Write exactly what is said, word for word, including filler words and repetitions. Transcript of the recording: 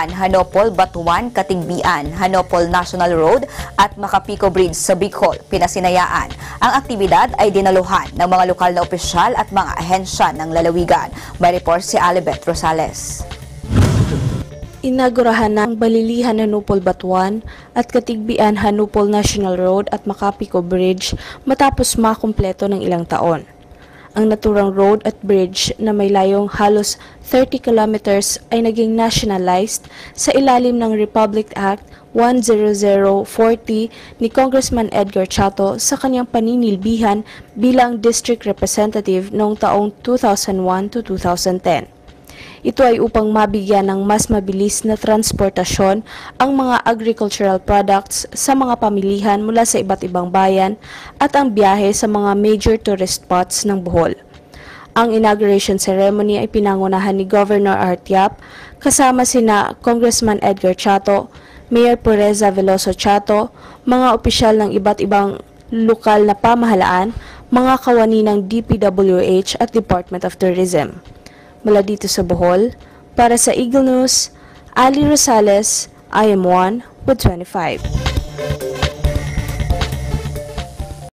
Balilihan-Hanopol-Batuan, Catigbian-Hanopol National Road at Makapiko Bridg sa Bicol, Pinasinayaan. Ang aktibidad ay dinaluhan ng mga lokal na opisyal at mga ahensya ng lalawigan. May report si Alibet Rosales. Inaugurahan ng Balilihan-Hanopol-Batuan at Catigbian-Hanopol National Road at Makapiko Bridge matapos makumpleto ng ilang taon. Ang naturang road at bridge na may layong halos thirty kilometers ay naging nationalized sa ilalim ng Republic Act one hundred forty ni Congressman Edgar Chato sa kanyang paninilbihan bilang District Representative noong taong two thousand one to two thousand ten. Ito ay upang mabigyan ng mas mabilis na transportasyon ang mga agricultural products sa mga pamilihan mula sa iba't ibang bayan at ang biyahe sa mga major tourist spots ng Bohol. Ang inauguration ceremony ay pinangunahan ni Governor Artiap kasama sina Congressman Edgar Chato, Mayor Pureza Veloso Chato, mga opisyal ng iba't ibang lokal na pamahalaan, mga kawani ng D P W H at Department of Tourism. Mula dito sa Bohol, para sa Eagle News, Ali Rosales, I am one with twenty-five.